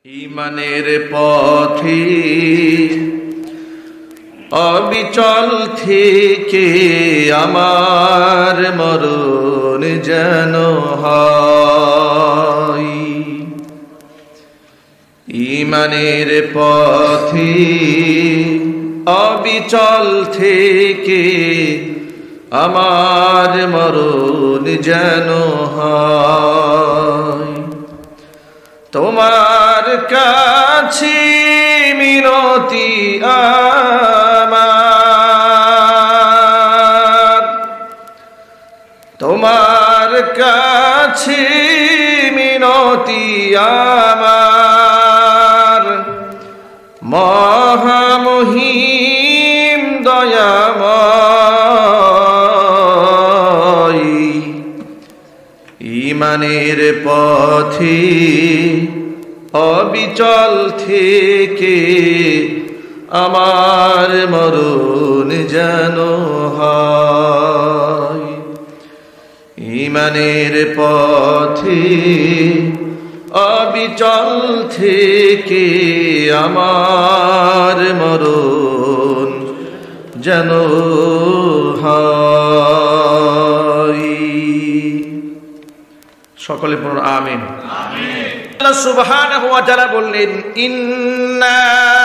ঈমানের পথে অবিচল থেকে আমার মরণ যেন হয়। ঈমানের পথে অবিচল থেকে আমার মরণ যেন হয়। তোমার কাছে মিনতি আমার, তোমার কাছে মিনতি আমার, মহামহিম দয়াময়। ঈমানের পথে অবিচল থেকে আমার মরণ যেন হয়। ঈমানের পথে অবিচল থেকে আমার মরণ যেন হয়। সকলে পড়ুন আমিন। আল্লাহ সুবহানাহু ওয়া তাআলা বললেন, ইন্না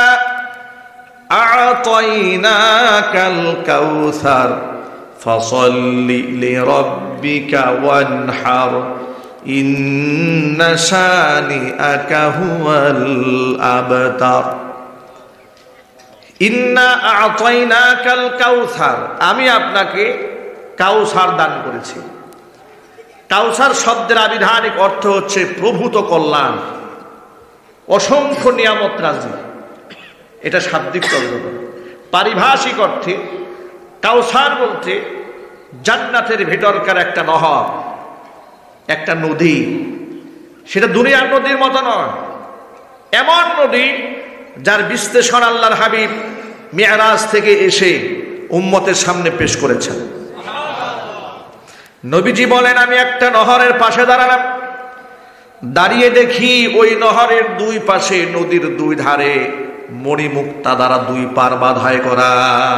আ'তাইনাকাল কাউসার ফাসাল্লি লিরাব্বিকা ওয়ানহার ইন্না শানিআকা হুয়াল আবতার। ইন্না আ'তাইনাকাল কাউসার, আমি আপনাকে কাউসার দান করেছি। কাউসার শব্দের আবিধানিক অর্থ হচ্ছে প্রভূত কল্যাণ, অসংখ্য নিয়ামত রাজি। এটা শাব্দিক তর্জমা। পারিভাষিক অর্থে কাউসার বলতে জান্নাতের ভেতরকার একটা নহর, একটা নদী। সেটা দুনিয়ার নদীর মতো নয়, এমন নদী যার বিশ্লেষণ আল্লাহর হাবিব মিরাজ থেকে এসে উম্মতের সামনে পেশ করেছেন। নবীজি বলেন, আমি একটা নহরের পাশে দাঁড়ালাম, দাঁড়িয়ে দেখি ওই নহরের দুই পাশে নদীর দুই ধারে মণিমুক্তা দ্বারা দুই পার বাঁধাই করা।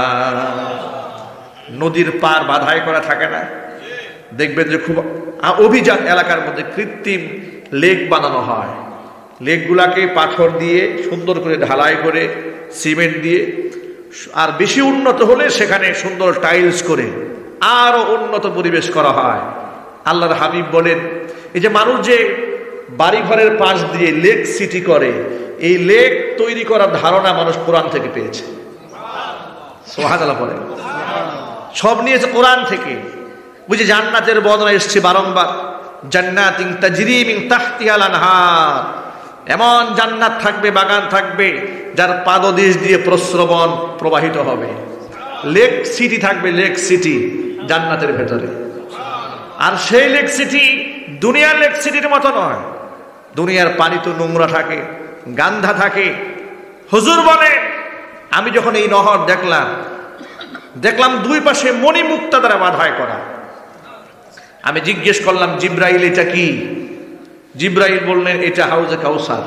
নদীর পার বাঁধাই করা থাকে না, দেখবেন যে খুব অভিজাত এলাকার মধ্যে কৃত্রিম লেক বানানো হয়। লেকগুলাকে পাথর দিয়ে সুন্দর করে ঢালাই করে সিমেন্ট দিয়ে, আর বেশি উন্নত হলে সেখানে সুন্দর টাইলস করে আরো উন্নত পরিবেশ করা হয়। আল্লাহর হাবিব বলেন, এই যে মানুষ যে বাড়ি ঘরের পাশ দিয়ে লেক সিটি করে, এই লেক তৈরি করার ধারণা মানুষ কোরআন থেকে পেয়েছে। সুবহানাল্লাহ বলেন, সব নিয়েছে কোরআন থেকে। বুঝে জান্নাতের বর্ণনা এসছে বারংবার, জান্নাতিন তাজরি মিন তাহতিহাল আনহার। এমন জান্নাত থাকবে, বাগান থাকবে যার পাদদেশ দিয়ে প্রস্রবণ প্রবাহিত হবে। লেক সিটি থাকবে, লেক সিটি জান্নাতের ভেতরে। আর সেই লেক সিটি দুনিয়ার লেক সিটির মতো নয়। দুনিয়ার পানি তো নোংরা থাকে, গান্ধা থাকে। হুজুর বলে, আমি যখন এই নহর দেখলাম দুই পাশে মণিমুক্তা দ্বারা বাঁধাই করা। আমি জিজ্ঞেস করলাম, জিব্রাইল এটা কি? জিব্রাইল বললেন, এটা হাউজে কাউসার।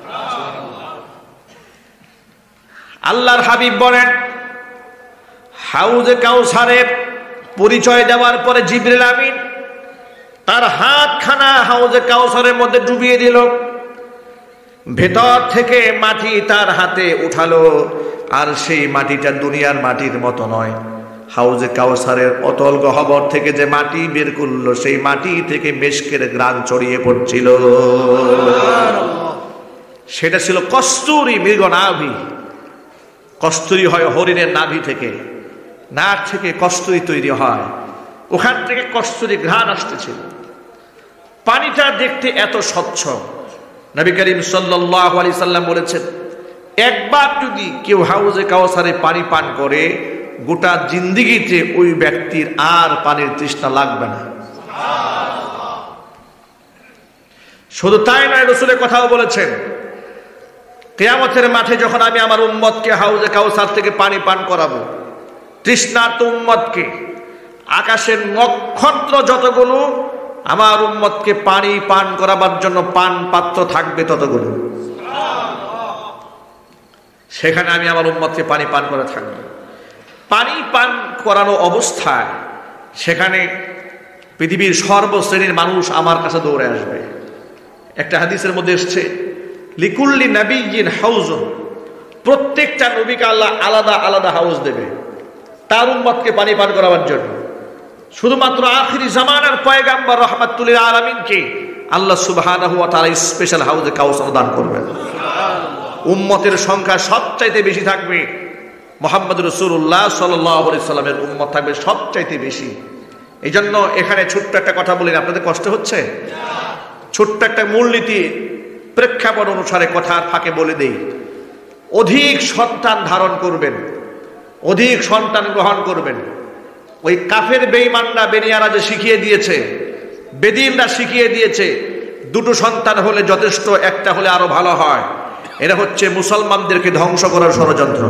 আল্লাহর হাবিব বলেন, হাউজে কাউসারের পরিচয় দেওয়ার পরে জিবরিল আমিন তার হাতখানা হাউজে কাউসারের মধ্যে ডুবিয়ে দিল। ভেতর থেকে মাটি তার হাতে উঠালো, আর সেই মাটিটা দুনিয়ার মাটির মতো নয়। হাউজে কাউসারের অতল গহ্বর থেকে যে মাটি বের করলো, সেই মাটি থেকে মেশকের ঘ্রাণ ছড়িয়ে পড়ছিল। সেটা ছিল কস্তুরী মৃগ নাভি। কস্তুরী হয় হরিণের নাভি থেকে, নাক থেকে কস্তুরী তৈরি হয়, ওখান থেকে কস্তুরী ঘ্রাণ আসতেছিল। পানিটা দেখতে এত স্বচ্ছ। নবী করিম সাল্লাল্লাহু আলাইহি সাল্লাম বলেছেন, একবার যদি কেউ হাউজে কাউসারে পানি পান করে, গোটা জিন্দেগিতে ওই ব্যক্তির আর পানির তৃষ্ণা লাগবে না। শুধু তাই নয়, রাসূলের কথাও বলেছেন, কিয়ামতের মাঠে যখন আমি আমার উম্মতকে হাউজে কাউসার থেকে পানি পান করাবো, তৃষ্ণার্ত উম্মতকে, আকাশের নক্ষত্র যতগুলো আমার উম্মতকে পানি পান করাবার জন্য পান পাত্র থাকবে ততগুলো। সেখানে আমি আমার উম্মতকে পানি পান করে থাকবো। পানি পান করানো অবস্থায় সেখানে পৃথিবীর সর্বশ্রেণীর মানুষ আমার কাছে দৌড়ে আসবে। একটা হাদিসের মধ্যে এসছে, লিকুল্লি নাবিয়্যিন হাউজুন, প্রত্যেকটা নবীকে আল্লাহ আলাদা আলাদা হাউস দেবে তার উম্মতকে পানি পান করাবার জন্য। শুধুমাত্র আখিরি জামানার পয়গাম্বর রাহমাতুল লিল আলামিনকে আল্লাহ সুবহানাহু ওয়া তাআলা স্পেশাল হাউজে কাউসার দান করবেন। উম্মতের সংখ্যা সবচাইতে বেশি থাকবে মুহাম্মদ রাসূলুল্লাহ সাল্লাল্লাহু আলাইহি সাল্লামের উম্মত থাকবে সবচাইতে বেশি। এই জন্য এখানে ছোট্ট একটা কথা বলি, আপনাদের কষ্ট হচ্ছে? ছোট্ট একটা মূলনীতি প্রেক্ষাপট অনুসারে কথার ফাঁকে বলে দেই। অধিক সন্তান ধারণ করবেন, অধিক সন্তান গ্রহণ করবেন। ওই কাফের বেঈমানরা বেনিয়ারা যে শিখিয়ে দিয়েছে, বেদিনরা শিখিয়ে দিয়েছে, দুটো সন্তান হলে যথেষ্ট, একটা হলে আরো ভালো হয়। এরা হচ্ছে মুসলমানদেরকে ধ্বংস করার ষড়যন্ত্র।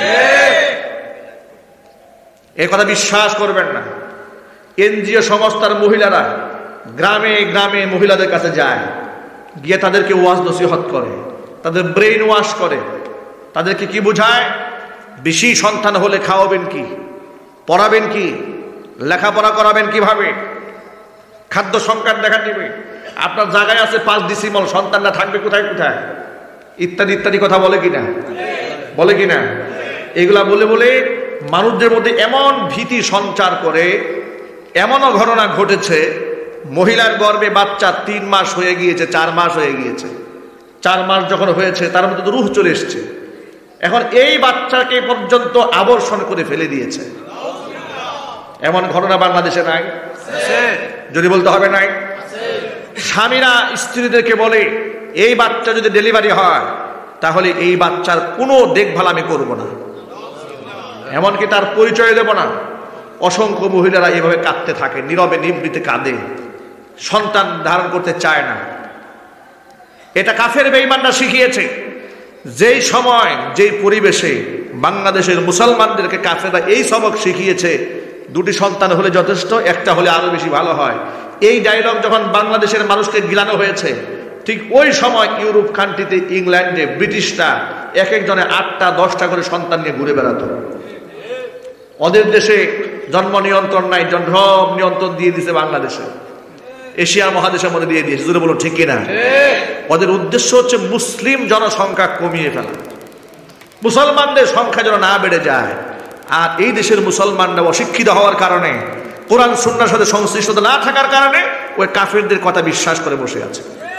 এ কথা বিশ্বাস করবেন না। এনজিও সংস্থার মহিলারা গ্রামে গ্রামে মহিলাদের কাছে যায়, গিয়ে তাদেরকে ওয়াজ নসিহত করে, তাদের ব্রেইন ওয়াশ করে, তাদেরকে কি বোঝায়, বেশি সন্তান হলে খাওয়াবেন কি, পড়াবেন কি, লেখাপড়া করাবেন কিভাবে, খাদ্য সংকট দেখা দিবে, আপনার জায়গায় আছে 5 ডিসিমল, সন্তানরা থাকবে কোথায় কোথায়, ইত্যাদি ইত্যাদি কথা বলে কিনা, বলে কিনা। এগুলা বলে বলে মানুষদের মধ্যে এমন ভীতি সঞ্চার করে, এমনও ঘটনা ঘটেছে, মহিলার গর্ভে বাচ্চা 3 মাস হয়ে গিয়েছে, 4 মাস হয়ে গিয়েছে। 4 মাস যখন হয়েছে তার মধ্যে তো রূহ চলে এসছে। এখন এই বাচ্চাকে পর্যন্ত আবর্ষণ করে ফেলে দিয়েছে। এমন ঘটনা বাংলাদেশে নাই? যদি বলতে হবে নাই। স্বামীরা স্ত্রীদেরকে বলে, এই বাচ্চা যদি ডেলিভারি হয় তাহলে এই বাচ্চার কোনো দেখভাল আমি করব না, এমনকি তার পরিচয় দেব না। অসংখ্য মহিলারা এইভাবে কাঁদতে থাকে, নীরবে নিভৃতে কাঁদে, সন্তান ধারণ করতে চায় না। এটা কাফের বেঈমানরা শিখিয়েছে। যেই সময় যেই পরিবেশে বাংলাদেশের মুসলমানদেরকে কাফেররা এই সবক শিখিয়েছে, 2টি সন্তান হলে যথেষ্ট, একটা হলে আরো বেশি ভালো হয়, এই ডায়লগ যখন বাংলাদেশের মানুষকে গিলানো হয়েছে, ঠিক ওই সময় ইউরোপ কান্ট্রিতে, ইংল্যান্ডে ব্রিটিশরা এক একজনে 8টা 10টা করে সন্তান নিয়ে ঘুরে বেড়াতো। ওদের দেশে জন্ম নিয়ন্ত্রণ নাই, জন্ম নিয়ন্ত্রণ দিয়ে দিয়েছে বাংলাদেশে, এশিয়া মহাদেশের মধ্যে দিয়ে দিয়েছে। যদি বলো ঠিক কিনা? ওদের উদ্দেশ্য হচ্ছে মুসলিম জনসংখ্যা কমিয়ে ফেলা, মুসলমানদের সংখ্যা যেন না বেড়ে যায়। আর এই দেশের মুসলমানরা অশিক্ষিত হওয়ার কারণে, কোরআন সুন্নাহর সাথে সংশ্লিষ্টতা না থাকার কারণে ওই কাফেরদের কথা বিশ্বাস করে বসে আছে।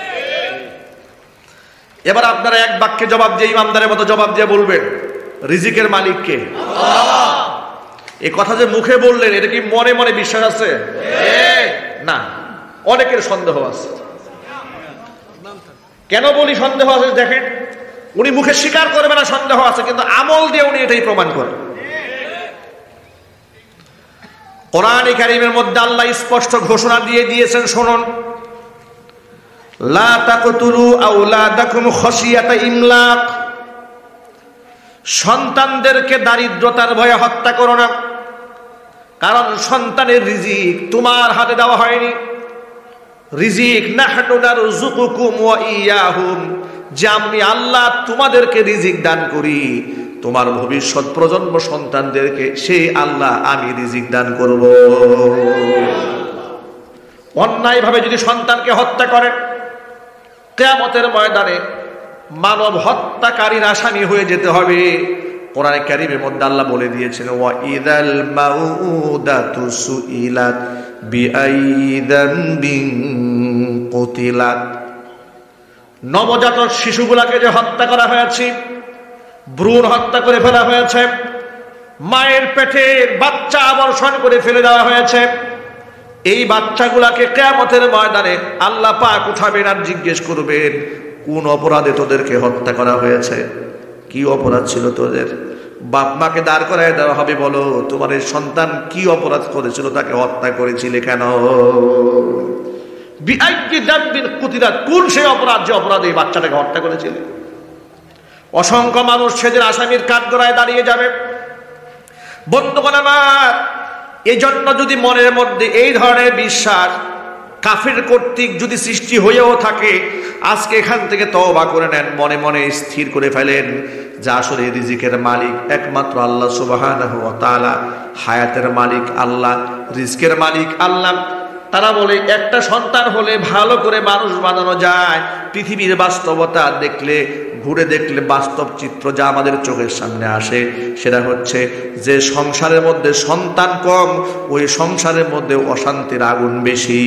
এবার আপনারা এক বাক্যে জবাব দিয়ে, ইমামদারের মতো জবাব দিয়ে বলবেন, রিজিকের মালিক কে? আল্লাহ। এই কথা যে মুখে বললেন, এটা কি মনে মনে বিশ্বাস আছে? না, অনেকের সন্দেহ আছে। কেন বলি সন্দেহ আছে? দেখেন, উনি মুখে স্বীকার করবে না সন্দেহ আছে, কিন্তু আমল দিয়ে উনি এটাই প্রমাণ করেন। কোরআন কারীমের মধ্যে আল্লাহ স্পষ্ট ঘোষণা দিয়ে দিয়েছেন, শুনুন, লা তাকতুলু আওলাদাকুম খাশিয়াতা ইমলাক, সন্তানদেরকে দারিদ্রতার ভয়ে হত্যা করো না, কারণ সন্তানের রিজিক তোমার হাতে দেওয়া হয়নি। রিজিক নাহনু নারযুকুকুম ওয়া ইয়াহুম, যে আমি আল্লাহ তোমাদেরকে রিজিক দান করি, তোমার ভবিষ্যৎ প্রজন্ম সন্তানদেরকে সেই আল্লাহ আমি রিজিক দান করব। অন্যায়ভাবে যদি সন্তানকে হত্যা করেন, কিয়ামতের ময়দানে মানব হত্যাকারীর আসামি হয়ে যেতে হবে। কোরআনে কারীমের মধ্যে আল্লাহ বলে দিয়েছেন, ওয়া ইযাল মাউদাতু সুইলাত বিআইয়ি যামবিন কুতিলাত, নবজাতক শিশুগুলাকে যে হত্যা করা হয়েছে, ভ্রূণ হত্যা করে ফেলা হয়েছে, মায়ের পেটের বাচ্চা আবর্ষণ করে ফেলে দেওয়া হয়েছে, এই বাচ্চাগুলাকে কিয়ামতের ময়দানে আল্লাহ পাক উঠাবেন আর জিজ্ঞেস করবেন, কোন অপরাধে তোদেরকে হত্যা করা হয়েছে? কি অপরাধ ছিল তোদের? বাপ মাকে দাঁড় করায় দেওয়া হবে, বলো তোমার এই সন্তান কি অপরাধ করেছিল, তাকে হত্যা করেছিলে কেন? বিআইয়ি যামবিন কুতিলাত, কোন সেই অপরাধ যে অপরাধে এই বাচ্চাটাকে হত্যা করেছিলে? অসংখ্য মানুষ সেদিন আসামির কাঠগড়ায় দাঁড়িয়ে যাবে। বন্ধুগণ আমার, এই জন্য যদি মনের মধ্যে এই ধরনের বিশ্বাস কাফের কর্তৃক যদি সৃষ্টি হয়েও থাকে, আজকে এখান থেকে তওবা করে নেন, মনে মনে স্থির করে ফেলেন, যে আসলে রিজিকের মালিক একমাত্র আল্লাহ সুবহানাহু ওয়া তাআলা, হায়াতের মালিক আল্লাহ, রিজিকের মালিক আল্লাহ। তারা বলে একটা সন্তান হলে ভালো করে মানুষ বানানো যায়। পৃথিবীর বাস্তবতা দেখলে, ঘুরে দেখলে বাস্তব চিত্র যা আমাদের চোখের সামনে আসে সেটা হচ্ছে যে সংসারের মধ্যে সন্তান কম, ওই সংসারের মধ্যে অশান্তির আগুন বেশি।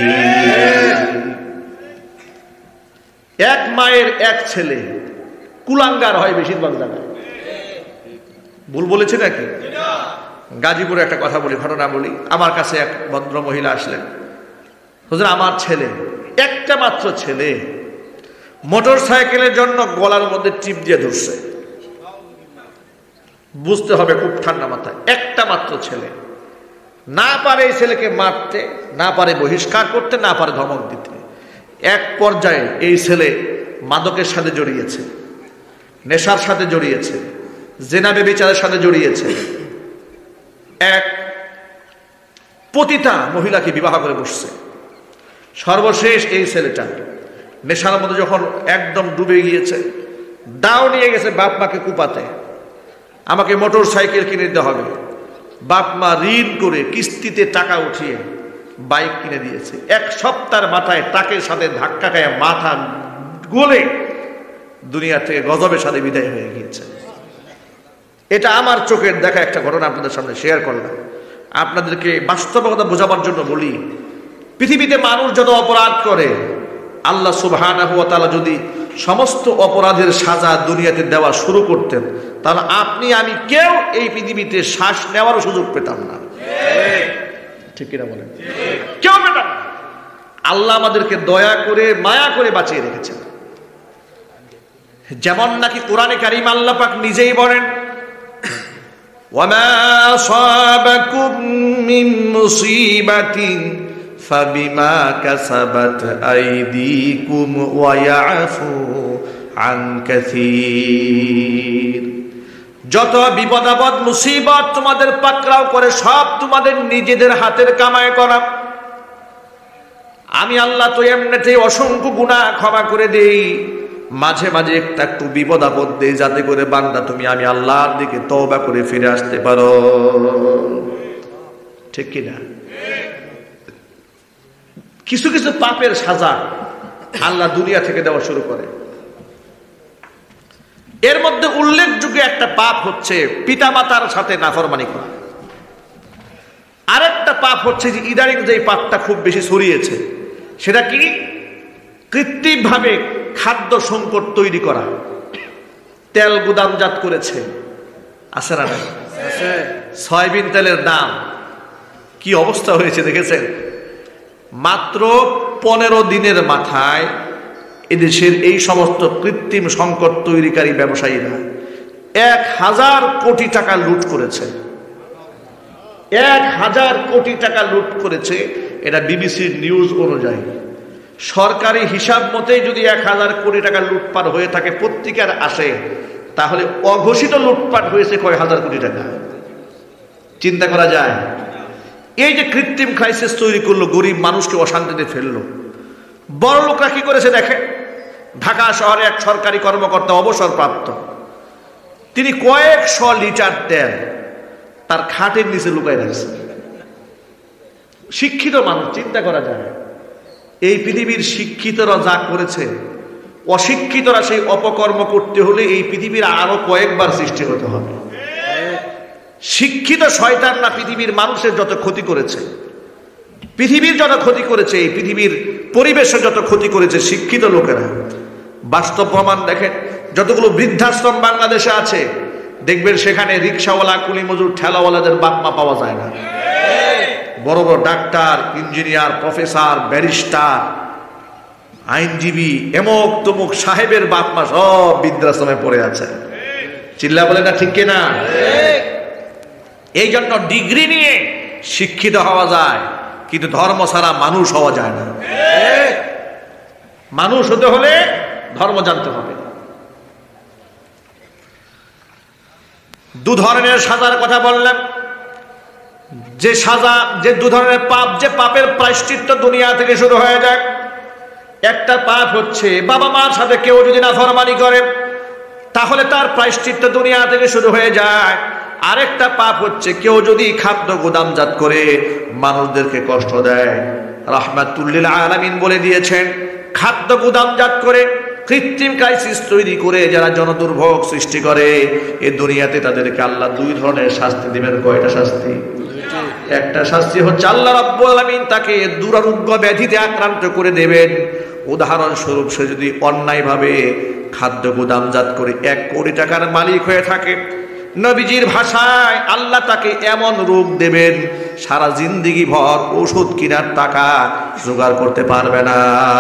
এক মায়ের এক ছেলে কুলাঙ্গার হয় বেশিরভাগ জায়গায়। ভুল বলেছে নাকি? গাজীপুরে একটা কথা বলি, ঘটনা বলি। আমার কাছে এক ভদ্র মহিলা আসলেন, হুজুর আমার ছেলে, একটা মাত্র ছেলে, মোটর সাইকেলের জন্য গলার মধ্যে টিপ দিয়ে ধরছে। বুঝতে হবে খুব ঠান্ডা মাথায়, একটা মাত্র ছেলে। না পারে এই ছেলেকে মারতে, না পারে বহিষ্কার করতে, না পারে ধমক দিতে। এক পর্যায়ে এই ছেলে মাদকের সাথে জড়িয়েছে, নেশার সাথে জড়িয়েছে, জেনা ব্যভিচারের সাথে জড়িয়েছে। এক পতিতা মহিলাকে বিবাহ করে বসছে। সর্বশেষ এই ছেলেটা নেশার মধ্যে যখন একদম ডুবে গিয়েছে, দাও নিয়ে গেছে বাপ মাকে কুপাতে, আমাকে মোটর সাইকেল কিনে দিতে হবে। বাপ মা ঋণ করে কিস্তিতে টাকা উঠিয়ে বাইক কিনে দিয়েছে। এক সপ্তাহের মাথায় ট্রাকের সাথে ধাক্কা খায় মাথা গলে দুনিয়া থেকে গজবের সাথে বিদায় হয়ে গিয়েছে। এটা আমার চোখের দেখা একটা ঘটনা আপনাদের সামনে শেয়ার করলাম। আপনাদেরকে বাস্তবতা বোঝাবার জন্য বলি, পৃথিবীতে মানুষ যত অপরাধ করে, আল্লাহ সুবহানাহু ওয়া তাআলা যদি সমস্ত অপরাধের সাজা দুনিয়াতে দেওয়া শুরু করতেন, তাহলে আপনি আমি কেউ এই পৃথিবীতে শ্বাস নেওয়ারও সুযোগ পেতাম না। ঠিক কিনা বলেন? কেউ পেতাম না। আল্লাহ আমাদেরকে দয়া করে মায়া করে বাঁচিয়ে রেখেছেন। যেমন নাকি কোরআনে কারীম আল্লাহ পাক নিজেই বলেন, ওয়ামা আসাবাকুম মিন মুসিবাতিন ফাবিমা কাসাবাত আইদিকুম ওয়া ইয়াফু আন কাসীর। যত বিপদ আপদ মুসিবত তোমাদের পাকড়াও করে সব তোমাদের নিজেদের হাতের কামাই করা। আমি আল্লাহ তো এমনিতেই অসংখ্য গুনাহ ক্ষমা করে দেই, মাঝে মাঝে একটু বিপদ আপদ দেই যাতে করে বান্দা তুমি আমি আল্লাহর দিকে তওবা করে ফিরে আসতে পারো। ঠিক কিনা? কিছু কিছু পাপের সাজা আল্লাহ দুনিয়া থেকে দেওয়া শুরু করে। এর মধ্যে উল্লেখযোগ্য একটা পাপ হচ্ছে পিতামাতার সাথে নাফরমানি করা। আরেকটা পাপ হচ্ছে যে ইদানিং যে পাপটা খুব বেশি ছড়িয়েছে, সেটা কি? কৃত্রিমভাবে খাদ্য সংকট তৈরি করা। তেল গুদামজাত করেছে, আছে না? সয়াবিন তেলের দাম কি অবস্থা হয়েছে দেখেছেন? মাত্র 15 দিনের মাথায় এদেশের এই সমস্ত কৃত্রিম সংকট তৈরিকারী ব্যবসায়ীরা 1000 কোটি টাকা লুট করেছে। 1000 কোটি টাকা লুট করেছে। এটা বিবিসির নিউজ অনুযায়ী। সরকারি হিসাব মতে যদি 1000 কোটি টাকা লুটপাট হয়ে থাকে, পত্রিকার আসে, তাহলে অঘোষিত লুটপাট হয়েছে কয় হাজার কোটি টাকা। চিন্তা করা যায়? এই যে কৃত্রিম ক্রাইসিস তৈরি করলো, গরিব মানুষকে অশান্তিতে ফেললো। বড় লোকরা কি করেছে দেখেন। ঢাকা শহরে এক সরকারি কর্মকর্তা অবসরপ্রাপ্ত, তিনি কয়েকশো লিটার তেল তার খাটের নিচে লুকাই রাখছে। শিক্ষিত মানুষ, চিন্তা করা যায়। এই পৃথিবীর শিক্ষিতরা যা করেছে, অশিক্ষিতরা সেই অপকর্ম করতে হলে এই পৃথিবীর আরো কয়েকবার সৃষ্টি হতে হবে। শিক্ষিত শয়তান না পৃথিবীর মানুষের যত ক্ষতি করেছে, পৃথিবীর যত ক্ষতি করেছে, এই পৃথিবীর পরিবেশের যত ক্ষতি করেছে শিক্ষিত লোকেরা। বাস্তব প্রমাণ দেখেন। যতগুলো বৃদ্ধাশ্রম বাংলাদেশে আছে, দেখবেন সেখানে রিক্সাওয়ালা, কুলি মজুর, ঠেলাওয়ালাদের বাপ মা পাওয়া যায় না। বড় বড় ডাক্তার, ইঞ্জিনিয়ার, প্রফেসর, ব্যারিস্টার, আইনজীবী, এমক তমুক সাহেবের বাপ মা সব বৃদ্ধাশ্রমে পড়ে আছে। চিল্লা বলে না? ঠিক কিনা? এই জন্য ডিগ্রি নিয়ে শিক্ষিত হওয়া যায়, কিন্তু ধর্ম ছাড়া মানুষ হওয়া যায় না। মানুষ হতে হলে ধর্ম জানতে হবে। দু ধরনের সাজার কথা বললাম। যে সাজা, যে দু ধরনের পাপ, যে পাপের প্রায়শ্চিত্ত দুনিয়া থেকে শুরু হয়ে যায়। একটা পাপ হচ্ছে বাবা মার সাথে কেউ যদি নাফরমানি করে, তাহলে তার প্রায়শ্চিত্ত দুনিয়া থেকে শুরু হয়ে যায়। আরেকটা পাপ হচ্ছে কেউ যদি খাদ্য গুদামজাত করে মানুষদেরকে কষ্ট দেয়। রাহমাতুল লিল আলামিন বলে দিয়েছেন, খাদ্য গুদামজাত করে কৃত্রিম ক্রাইসিস তৈরি করে যারা জনদুর্ভোগ সৃষ্টি করে এই দুনিয়াতে তাদেরকে আল্লাহ দুই ধরনের শাস্তি দিবেন। কয়টা শাস্তি? একটা শাস্তি হচ্ছে আল্লাহ রাব্বুল আলামিন তাকে দুরারোগ্য ব্যাধিতে আক্রান্ত করে দেবেন। উদাহরণস্বরূপ সে যদি অন্যায়ভাবে খাদ্য গুদামজাত করে 1 কোটি টাকার মালিক হয়ে থাকে, নবীজির ভাষায় আল্লাহ তাকে এমন রোগ দেবেন সারা জিন্দেগি ভর ওষুধ কেনার টাকা জোগাড় করতে পারবে না।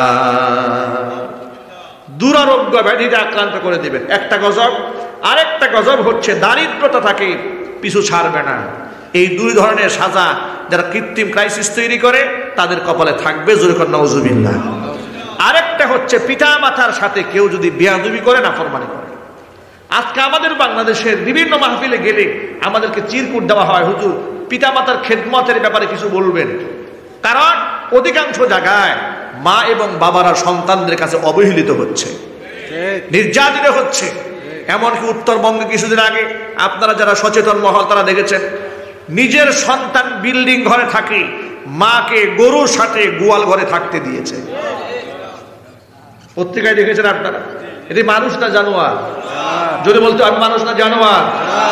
দুরারোগ্য ব্যাধিতে আক্রান্ত করে দেবেন, একটা গজব। আরেকটা গজব হচ্ছে দারিদ্রতা তাকে পিছু ছাড়বে না। এই দুই ধরনের সাজা যারা কৃত্রিম ক্রাইসিস তৈরি করে তাদের কপালে থাকবে। জোরে কর নাউজুবিল্লাহ। আরেকটা হচ্ছে পিতা মাতার সাথে কেউ যদি বেয়াদবি করে, নাফরমানি করে। আজকে আমাদের বাংলাদেশের বিভিন্ন মাহফিলে গেলে আমাদেরকে চিরকুট দেওয়া হয়, হুজুর পিতা মাতার খেদমতের ব্যাপারে কিছু বলবেন। কারণ অধিকাংশ জায়গায় মা এবং বাবারা সন্তানদের কাছে অবহেলিত হচ্ছে, নির্যাতিত হচ্ছে। এমনকি উত্তরবঙ্গে কিছুদিন আগে আপনারা যারা সচেতন মহল তারা দেখেছেন, নিজের সন্তান বিল্ডিং ঘরে থাকে, মাকে গরুর সাথে গোয়াল ঘরে থাকতে দিয়েছে। পত্রিকায় দেখেছেন আপনারা? এটি মানুষ না জানোয়ার? যদি বলতো আমি মানুষ না জানোয়ার।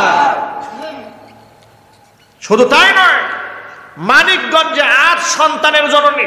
শুধু তাই নয়, মানিকগঞ্জে 8 সন্তানের জননী,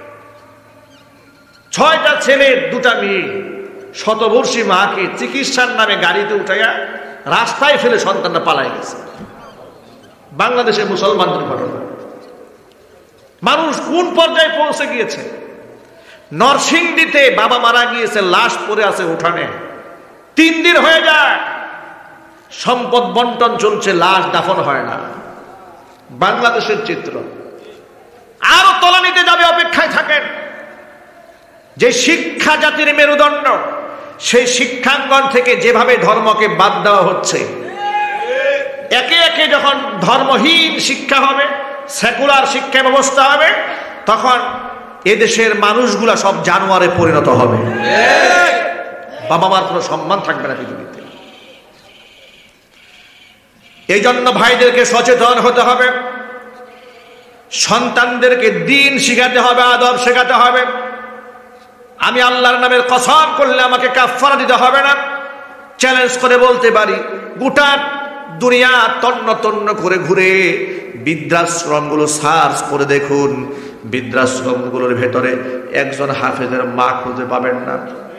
6টা ছেলে 2টা মেয়ে, শতবর্ষী মাকে চিকিৎসার নামে গাড়িতে উঠাইয়া রাস্তায় ফেলে সন্তানটা পালাই গেছে। বাংলাদেশের মুসলমানদের ঘটনা। মানুষ কোন পর্যায়ে পৌঁছে গিয়েছে? নরসিংদীতে বাবা মারা গিয়েছে, লাশ পড়ে আছে উঠানে, 3 দিন হয়ে যায়, সম্পদ বন্টন চলছে, লাশ দাফন হয় না। বাংলাদেশের চিত্র। আরো তলানিতে যাবে, অপেক্ষায় থাকেন। যে শিক্ষা জাতির মেরুদণ্ড, সেই শিক্ষাঙ্গন থেকে যেভাবে ধর্মকে বাদ দেওয়া হচ্ছে, একে একে যখন ধর্মহীন শিক্ষা হবে, সেকুলার শিক্ষা ব্যবস্থা হবে, তখন এদেশের মানুষগুলা সব জানোয়ারে পরিণত হবে। বাবা মার কোনো সম্মান থাকবে না পৃথিবীতে। এই জন্য ভাইদেরকে সচেতন হতে হবে, সন্তানদেরকে দ্বীন শিখাতে হবে, আদব শেখাতে হবে। আমি আল্লাহর নামের কসম করলে আমাকে কাফারা দিতে হবে না। চ্যালেঞ্জ করে বলতে পারি, গোটা দুনিয়া তন্ন তন্ন করে ঘুরে বৃদ্ধাশ্রমগুলো সার্চ করে দেখুন, বৃদ্ধাশ্রমগুলোর ভেতরে একজন হাফেজের মা খুঁজে পাবেন না,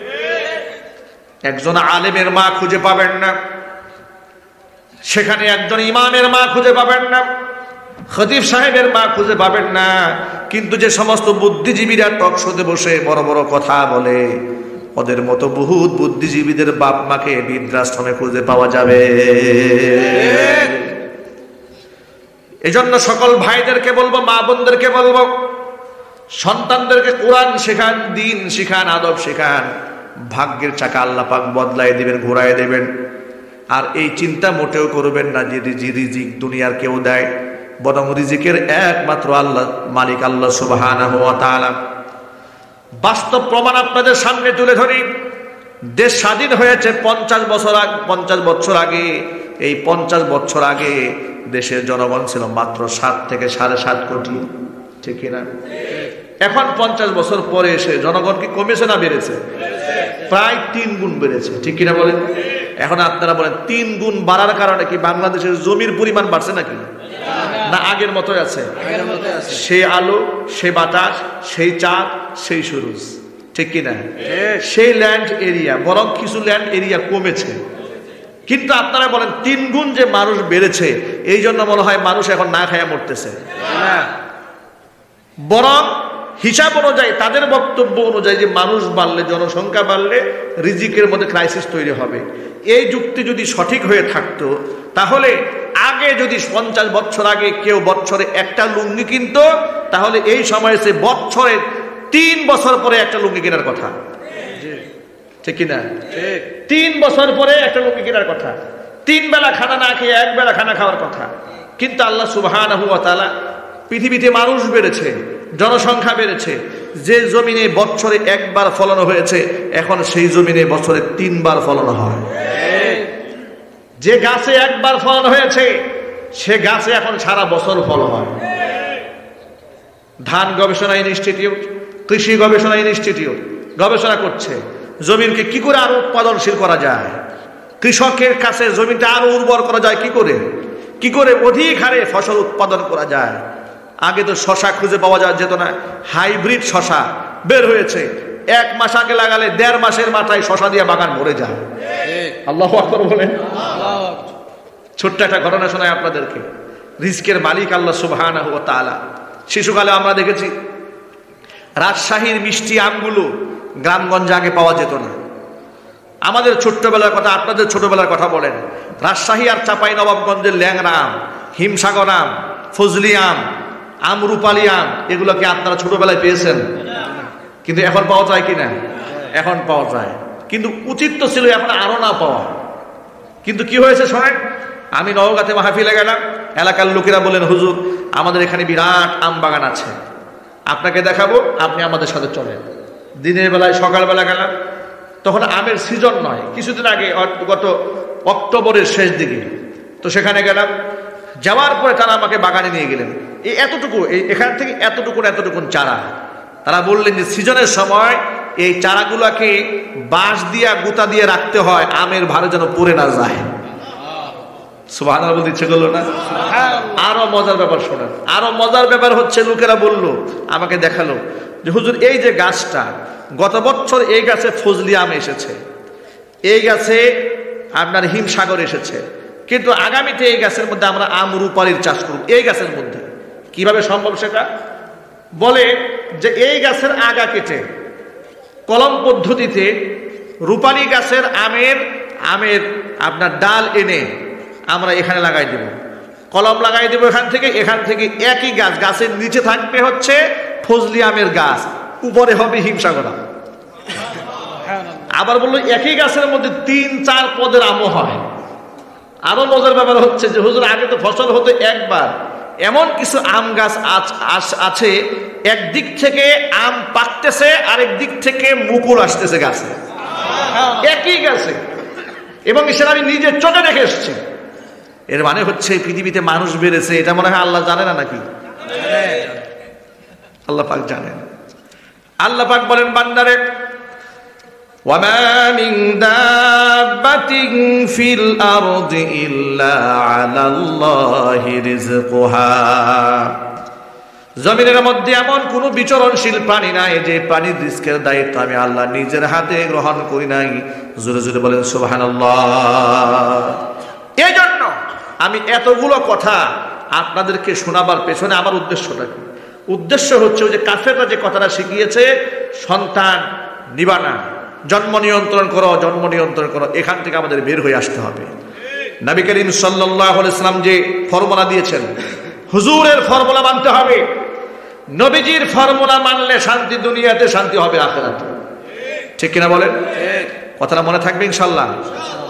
একজন আলেমের মা খুঁজে পাবেন না, সেখানে একজন ইমামের মা খুঁজে পাবেন না, খতিব সাহেবের মা খুঁজে পাবেন না। কিন্তু যে সমস্ত বুদ্ধিজীবীরা টকশোতে বসে বড় বড় কথা বলে, ওদের মতো বহুত বুদ্ধিজীবীদের বাপ মাকে বৃদ্ধাশ্রমে খুঁজে পাওয়া যাবে। এজন্য সকল ভাইদেরকে বলবো, মা বোনদেরকে বলবো, সন্তানদেরকে কোরআন শেখান, দ্বীন শেখান, আদব শেখান। ভাগ্যের চাকা আল্লাহ পাক বদলাই দিবেন, ঘুরাই দেবেন। আর এই চিন্তা মোটেও করবেন না যে রিজিক দুনিয়ার কেউ দেয়, বরং রিজিকের একমাত্র আল্লাহ, মালিক আল্লাহ সুবহানাহু ওয়া তাআলা। বাস্তব প্রমাণ আপনাদের সামনে তুলে ধরি। দেশ স্বাধীন হয়েছে 50 বছর আগে। এই 50 বছর আগে দেশের জনগণ ছিল মাত্র 7 থেকে 7.5 কোটি, ঠিক কিনা? এখন 50 বছর পরে এসে জনগণ কি কমেছে না বেড়েছে? প্রায় 3 গুণ বেড়েছে, ঠিক কিনা বলেন? এখন আপনারা বলেন 3 গুণ বাড়ার কারণে কি বাংলাদেশের জমির পরিমাণ বাড়ছে নাকি? না আগের মতোই আছে? সেই আলো, সেই বাতাস, সেই চাঁদ, সেই সূরজ, ঠিক কিনা? সেই ল্যান্ড এরিয়া, বরং কিছু ল্যান্ড এরিয়া কমেছে। কিন্তু আপনারা বলেন 3 গুণ যে মানুষ বেড়েছে, এই জন্য মনে হয় মানুষ এখন না খায়া মরতেছে। বরং হিসাব অনুযায়ী, তাদের বক্তব্য অনুযায়ী যে মানুষ বাড়লে, জনসংখ্যা বাড়লে রিজিকের মধ্যে ক্রাইসিস তৈরি হবে। এই যুক্তি যদি সঠিক হয়ে থাকতো, তাহলে আগে যদি 50 বছর আগে কেউ বছরে একটা লুঙ্গি কিনতো, তাহলে এই সময় সে বছরে 3 বছর পরে একটা লুঙ্গি কেনার কথা, ঠিক কিনা? 3 বছর পরে একটা লুঙ্গি কেনার কথা, 3 বেলা খানা না খেয়ে 1 বেলা খানা খাওয়ার কথা। কিন্তু আল্লাহ সুবহানাহু ওয়া তাআলা, পৃথিবীতে মানুষ বেড়েছে, জনসংখ্যা বেড়েছে, যে জমিনে বছরে 1 বার ফলন হয়েছে, এখন সেই জমিনে বছরে 3 বার ফলন হয়। যে গাছে একবার ফলন হয়েছে সে গাছে এখন সারা বছর ফল হয়। ধান গবেষণা ইনস্টিটিউট, কৃষি গবেষণা ইনস্টিটিউট গবেষণা করছে জমিনকে কি করে আরো উৎপাদনশীল করা যায়, কৃষকের কাছে জমিটা আরো উর্বর করা যায় কি করে অধিক হারে ফসল উৎপাদন করা যায়। আগে তো শশা খুঁজে পাওয়া যেত না, হাইব্রিড শশা বের হয়েছে, 1 মাস আগে লাগালে 1.5 মাসের মাথায় শশা দিয়ে বাগান ভরে যায়। আল্লাহু আকবার বলেন। ছোট্ট একটা ঘটনা শোনায় আপনাদেরকে। রিজকের মালিক আল্লাহ সুবহানাহু ওয়া তাআলা। শিশুকালে আমরা দেখেছি রাজশাহীর মিষ্টি আমগুলো গ্রামগঞ্জে আগে পাওয়া যেত না। আমাদের ছোট্টবেলার কথা, আপনাদের ছোটবেলার কথা বলেন। রাজশাহী আর চাঁপাইনবাবগঞ্জের ল্যাংড়া আম, হিমসাগর আম, ফজলি আম, আমরুপালি আম, এগুলোকে আপনারা ছোটবেলায় পেয়েছেন? কিন্তু এখন পাওয়া যায় কিনা? এখন পাওয়া যায়, কিন্তু উচিত তো ছিল এখন আরো না পাওয়া। কিন্তু কি হয়েছে শোনেন, আমি নওগাঁতে মাহফিলে গেলাম, এলাকার লোকেরা বলেন হুজুর আমাদের এখানে বিরাট আম বাগান আছে, আপনাকে দেখাবো, আপনি আমাদের সাথে চলেন। দিনের বেলায় সকালবেলা গেলাম, তখন আমের সিজন নয়, কিছুদিন আগে গত অক্টোবরের শেষ দিকে। তো সেখানে গেলাম, যাওয়ার পরে তারা আমাকে বাগানে নিয়ে গেলেন। এই এতটুকু, এখান থেকে এতটুকুন চারা। তারা বললেন যে সিজনের সময় এই চারাগুলোকে বাঁশ দিয়া গুতা দিয়ে রাখতে হয়, আমের ভারে যেন পড়ে না যায়। সুবহানাল্লাহ বলতে ইচ্ছে করলো না? আরো মজার ব্যাপার শোনেন, আরো মজার ব্যাপার হচ্ছে লোকেরা বলল, আমাকে দেখালো যে হুজুর এই যে গাছটা, গত বছর এই গাছে ফজলি আম এসেছে, এই গাছে আপনার হিমসাগর এসেছে, কিন্তু আগামীতে এই গাছের মধ্যে আমরা আমরুপালির চাষ করব। এই গাছের মধ্যে কিভাবে সম্ভব সেটা বলে যে এই গাছের আগা কেটে কলম পদ্ধতিতে রূপালী গাছের আমের আপনার ডাল এনে আমরা এখানে লাগাই দেব, কলম লাগাই দেব এখান থেকে একই গাছের নিচে থাকবে হচ্ছে ফজলি আমের গাছ, উপরে হবে হিমসাগর আম। আবার বললো একই গাছের মধ্যে 3-4 পদের আমও হয়। আরো মজার ব্যাপার হচ্ছে যে হুজুর আগে তো ফসল হতো একবার, এমন কিছু আম গাছ আছে একদিক থেকে আম পাকতেছে, আরেক দিক থেকে মুকুল আসতেছে গাছে, একই গাছে, এবং সেটা আমি নিজের চোখে দেখে এসেছি। এর মানে হচ্ছে পৃথিবীতে মানুষ বেড়েছে, এটা মনে হয় আল্লাহ জানে না নাকি? আল্লাহ পাক জানেন। আল্লাহ পাক বলেন বান্দারে, وَمَا مِن دَابَّةٍ فِي الْأَرْضِ إِلَّا عَلَى اللَّهِ رِزْقُهَا। জমিনের মধ্যে এমন কোন বিচরণশীল প্রাণী নাই যে প্রাণীর রিজকের দায়িত্ব আমি আল্লাহ নিজের হাতে গ্রহণ করি নাই। জোরে জোরে বলেন সুবহানাল্লাহ। এই জন্য আমি এতগুলো কথা আপনাদেরকে শোনাবার পেছনে আমার উদ্দেশ্যটা কি? উদ্দেশ্য হচ্ছে ওই যে কাফেররা যে কথাটা শিখিয়েছে, সন্তান নিবা না, জন্ম নিয়ন্ত্রণ করো, এখান থেকে আমাদের বের হয়ে আসতে হবে। নবী করিম সাল্লাল্লাহু আলাইহি ওয়াসাল্লাম যে ফর্মুলা দিয়েছেন, হুজুরের ফর্মুলা মানতে হবে। নবীজির ফর্মুলা মানলে শান্তি দুনিয়াতে, শান্তি হবে আখিরাতে। ঠিক কিনা বলেন? কথাটা মনে থাকবে ইনশাআল্লাহ।